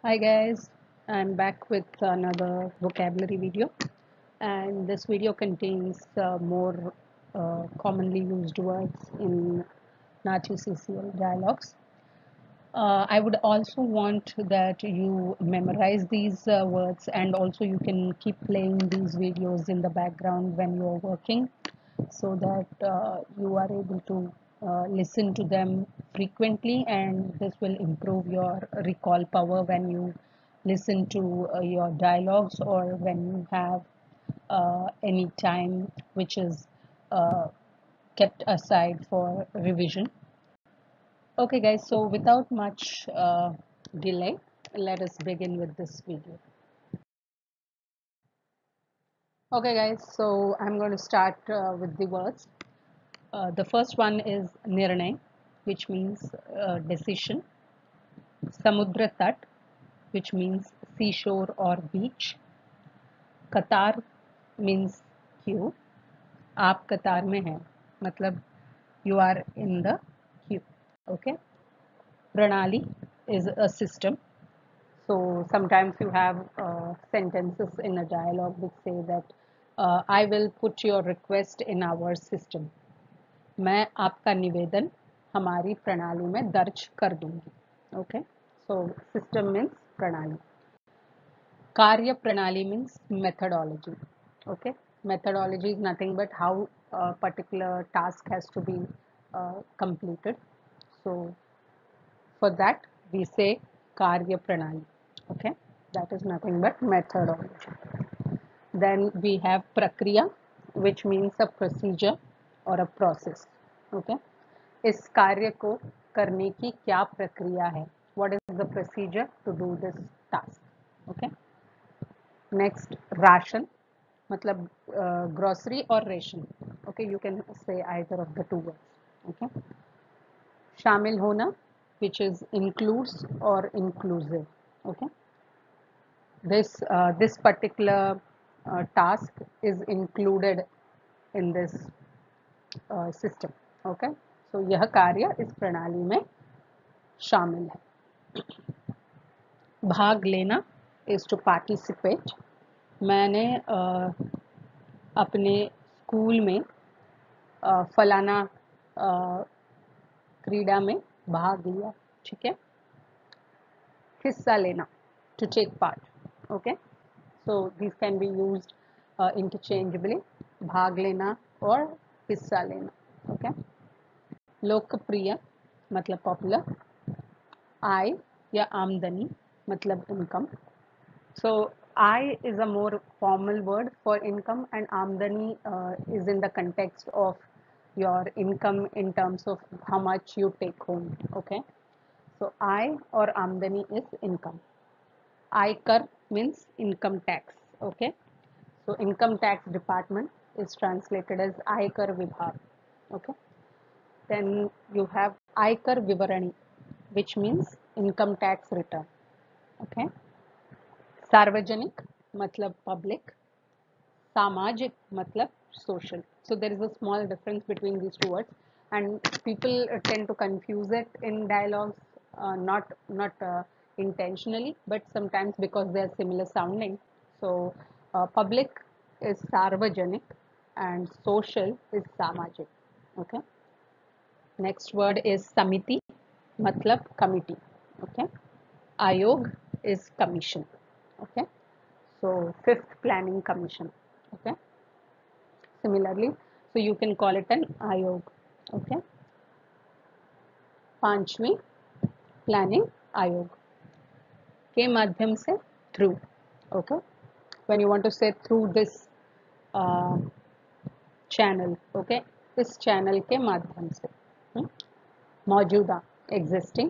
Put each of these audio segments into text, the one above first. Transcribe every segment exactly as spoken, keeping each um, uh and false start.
Hi guys, I'm back with another vocabulary video, and this video contains uh, more uh, commonly used words in Nachi C C L dialogues. Uh, I would also want that you memorize these uh, words, and also you can keep playing these videos in the background when you're working so that uh, you are able to uh, listen to them frequently, and this will improve your recall power when you listen to uh, your dialogues or when you have uh, any time which is uh, kept aside for revision. Okay guys, so without much uh, delay, let us begin with this video. Okay guys, so I'm going to start uh, with the words. Uh, the first one is Nirnay, which means uh, decision. Samudra Tat, which means seashore or beach. Qatar means queue. आप कतार में हैं, मतलब you are in the queue. Okay. Pranali is a system. So sometimes you have uh, sentences in a dialogue which say that uh, I will put your request in our system. मैं आपका निवेदन हमारी प्रणाली में दर्ज कर दूंगी. Okay, so system means प्रणाली. कार्य प्रणाली means methodology. Okay, methodology is nothing but how a particular task has to be uh, completed. So for that we say कार्य प्रणाली. Okay, that is nothing but methodology. Then we have prakriya, which means a procedure or a process. Okay, इस कार्य को करने की क्या प्रक्रिया है? What is the procedure to do this task? Okay. Next, ration, मतलब uh, grocery or ration. Okay, you can say either of the two words. Okay. शामिल होना, which is includes or inclusive. Okay. This uh, this particular uh, task is included in this uh, system. Okay, so यह कार्य इस प्रणाली में शामिल है. भाग लेना is to participate. मैंने uh, अपने स्कूल में uh, फलाना uh, क्रीड़ा में भाग लिया. ठीक है. हिस्सा लेना, to take part. Okay, so these can be used uh, interchangeably. भाग लेना और हिस्सा लेना. Okay. लोकप्रिय मतलब पॉपुलर. आय या आमदनी मतलब income. So I is a more formal word for income, and आमदनी uh, is in the context of your income in terms of how much you take home. Okay, so आय और आमदनी is income. आयकर means income tax. Okay, so income tax department is translated as आयकर विभाग. Okay, then you have आयकर विवरणी, which means income tax return. Okay, सार्वजनिक मतलब public, सामाजिक मतलब social. So there is a small difference between these two words, and people tend to confuse it in dialogues, uh, not not uh, intentionally, but sometimes because they are similar sounding. So uh, public is सार्वजनिक and social is सामाजिक. Okay. Next word is samiti, matlab committee. Okay. Ayog is commission. Okay. So fifth planning commission. Okay. Similarly, so you can call it an ayog. Okay. पांचवी planning ayog के माध्यम से through. Okay. When you want to say through this uh, channel. Okay. इस channel के माध्यम से. Hmm? मौजूदा existing.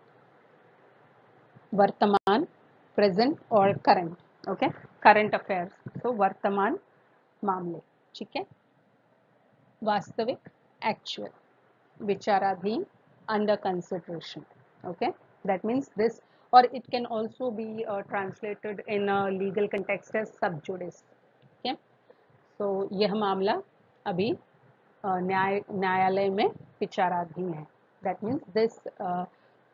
वर्तमान present और current. Okay, current affairs. So वर्तमान मामले. ठीक है. वास्तविक actual. विचाराधीन under consideration. Okay, that means this, or it can also be uh, translated in a legal context as sub judice. Okay, so यह मामला अभी न्याय न्यायालय में विचाराधीन है. That means this uh,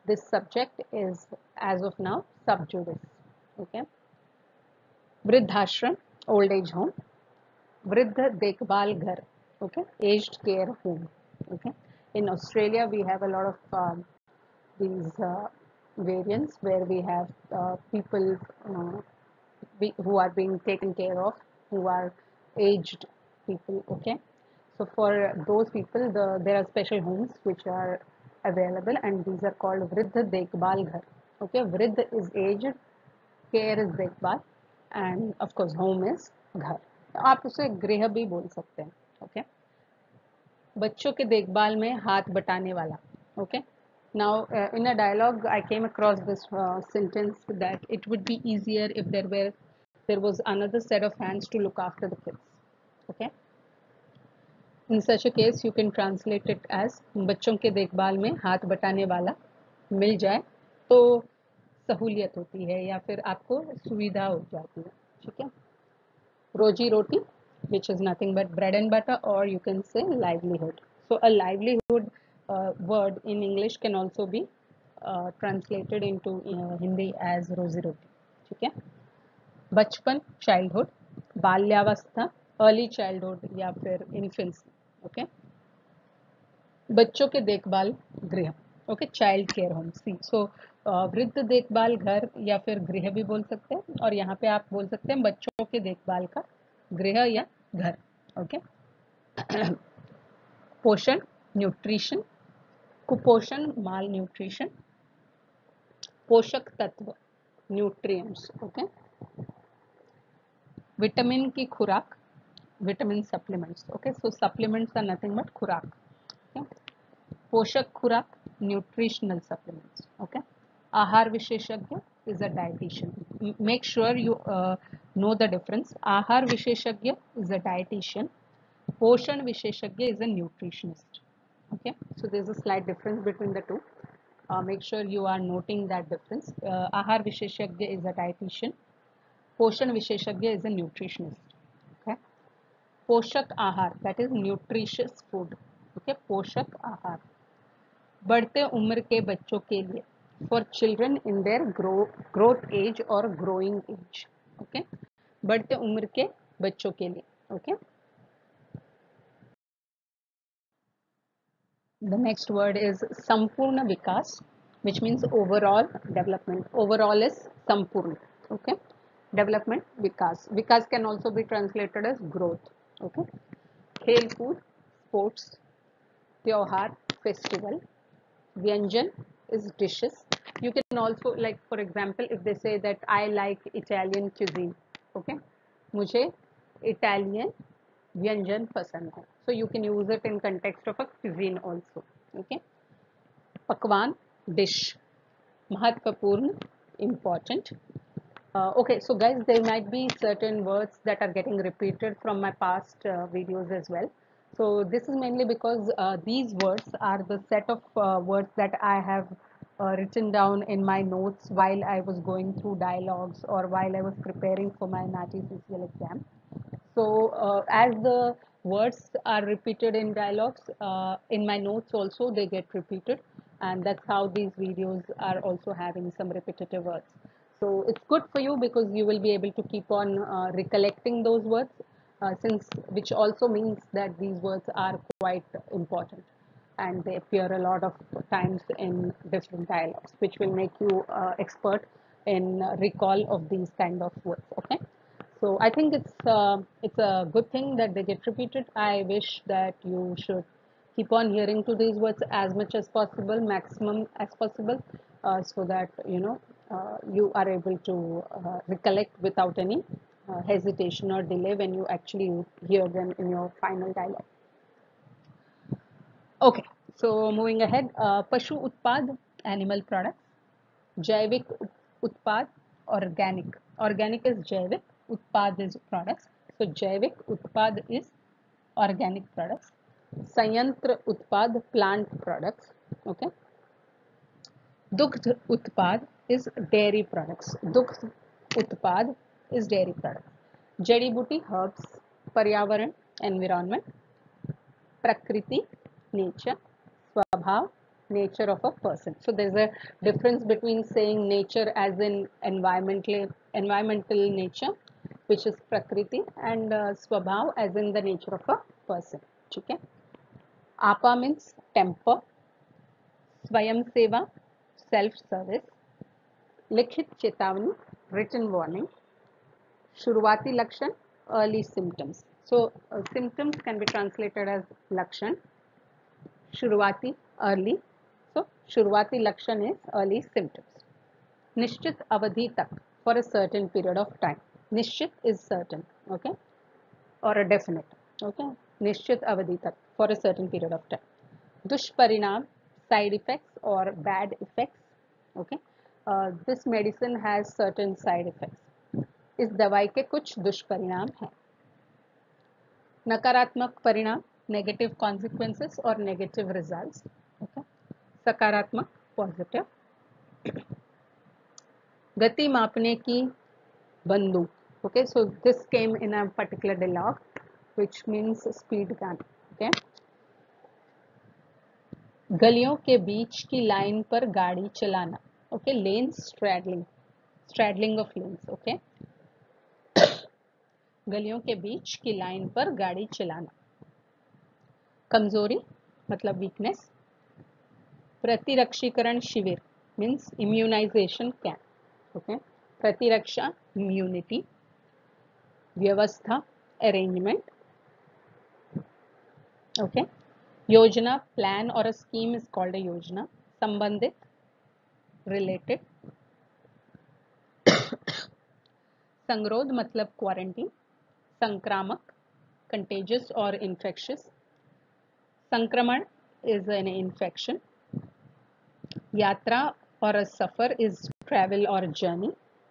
This subject is as of now sub judice. Okay. Vriddhashram, old age home. Vriddha Dekhbal Ghar, okay, aged care home. Okay. In Australia, we have a lot of um, these uh, variants where we have uh, people uh, be, who are being taken care of, who are aged people. Okay. So for those people, the there are special homes which are available, and these are called Vriddha Dekhbal Ghar. Okay, Vriddha is aged, care is देखभाल, and of course home is घर. आप उसे गृह भी बोल सकते हैं. Okay okay? बच्चों के देखभाल में हाथ बटाने वाला. Okay okay? Now uh, in a dialogue I came across this uh, sentence that it would be easier if there were there was another set of hands to look after the kids. Okay, in such a case you can translate it as बच्चों के देखभाल में हाथ बटाने वाला मिल जाए तो सहूलियत होती है या फिर आपको सुविधा हो जाती है. ठीक है. रोजी रोटी, which is nothing but bread and butter, or you can say livelihood. So a livelihood uh, word in English can also be uh, translated into uh, Hindi as रोजी रोटी. ठीक है. बचपन, childhood. बाल्यावस्था, early childhood या फिर infancy. Okay. बच्चों के देखभाल गृह. Okay, child care home. See so वृद्ध देखभाल घर या फिर गृह भी बोल सकते हैं, और यहाँ पे आप बोल सकते हैं बच्चों के देखभाल का गृह या घर. ओके. पोषण, न्यूट्रिशन. कुपोषण, माल न्यूट्रिशन. पोषक तत्व, न्यूट्रिएंट्स. ओके. विटामिन की खुराक, vitamin supplements. Okay, so supplements are nothing but खुराक. ओके. पोषक खुराक, nutritional supplements. Okay. Ahar Visheshagya is a dietitian. Make sure you uh, know the difference. Ahar Visheshagya is a dietitian. Poshan Visheshagya is a nutritionist. Okay. So there is a slight difference between the two. Uh, make sure you are noting that difference. Uh, Ahar Visheshagya is a dietitian. Poshan Visheshagya is a nutritionist. Okay. Poshak Ahar, that is nutritious food. Okay. Poshak Ahar. बढ़ते उम्र के बच्चों के लिए, for children in their growth age और growing age. Okay, बढ़ते उम्र के बच्चों के लिए. Okay. The next word is संपूर्ण विकास, which means overall development. Overall is संपूर्ण. Okay. Development, Vikas. Vikas can also be translated as growth. Okay. खेल कूद, sports. त्योहार, festival. Vyanjan is dishes. You can also, like for example, if they say that I like Italian cuisine, okay, मुझे Italian व्यंजन पसंद है. So you can use it in context of a cuisine also. Okay. पकवान, dish. महत्वपूर्ण, important. Uh, okay, so guys, there might be certain words that are getting repeated from my past uh, videos as well. So this is mainly because uh, these words are the set of uh, words that I have uh, written down in my notes while I was going through dialogues or while I was preparing for my N A T C C L exam. So uh, as the words are repeated in dialogues, uh, in my notes also they get repeated, and that's how these videos are also having some repetitive words. So it's good for you because you will be able to keep on uh, recollecting those words, uh, since which also means that these words are quite important and they appear a lot of times in different dialogues, which will make you uh, expert in uh, recall of these kind of words. Okay. So I think it's uh, it's a good thing that they get repeated. I wish that you should keep on hearing to these words as much as possible, maximum as possible, uh, so that you know uh, you are able to uh, recollect without any uh, hesitation or delay when you actually hear them in your final dialogue. Okay, so moving ahead, uh, Pashu Utpad, animal products. Jaivik Utpad, organic. Organic is Jaivik, Utpad is products. So Jaivik Utpad is organic products. Sanyantra Utpad, plant products. Okay. Dugdh Utpad is dairy products. Dugdh Utpad is dairy products. Jadi Buti, herbs. Paryavaran, environment. Prakriti, nature. Swabhav, nature of a person. So there's a difference between saying nature as in environmental environmental nature, which is prakriti, and uh, swabhav as in the nature of a person. Okay. Apa means temper, swayam seva, self service, लिखित चेतावनी, written warning, शुरुआती लक्षण, early symptoms. So uh, symptoms can be translated as lakshan, शुरुआती early. So शुरुआती लक्षण is early symptoms. निश्चित अवधि तक, for a certain period of time. निश्चित is certain, okay, or a definite, okay. निश्चित अवधि तक, for a certain period of time. दुष्परिणाम, side effects or bad effects, okay. Uh, this medicine has certain side effects. इस दवाई के कुछ दुष्परिणाम हैं. नकारात्मक परिणाम, नेगेटिव कॉन्सिक्वेंसेस और नेगेटिव रिजल्ट्स, ओके. सकारात्मक, पॉजिटिव. गति मापने की बंदूक, okay. So this came in a particular dialogue which means speed gun, okay. गलियों के बीच की लाइन पर गाड़ी चलाना, okay. Lanes, straddling, straddling of lanes, okay. गलियों के बीच की लाइन पर गाड़ी चलाना. कमजोरी मतलब वीकनेस. प्रतिरक्षीकरण शिविर मीन्स इम्यूनाइजेशन कैंप, ओके. प्रतिरक्षा, इम्यूनिटी. व्यवस्था, अरेंजमेंट, ओके. योजना, प्लान और a scheme is called a योजना. संबंधित, रिलेटेड. संगरोध मतलब क्वारंटीन. संक्रामक, contagious or infectious. संक्रमण is an infection. यात्रा or a safar is travel or journey.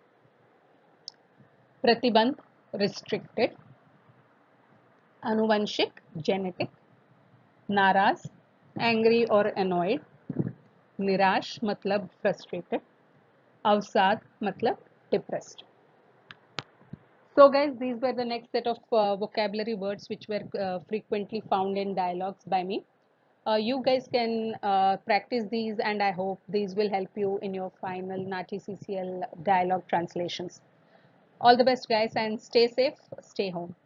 प्रतिबंध, restricted. आनुवंशिक, genetic. नाराज, angry or annoyed. निराश मतलब frustrated. अवसाद मतलब depressed. So guys, these were the next set of uh, vocabulary words which were uh, frequently found in dialogues by me. Uh, you guys can uh, practice these, and I hope these will help you in your final N A T C C L dialogue translations. All the best guys, and stay safe, stay home.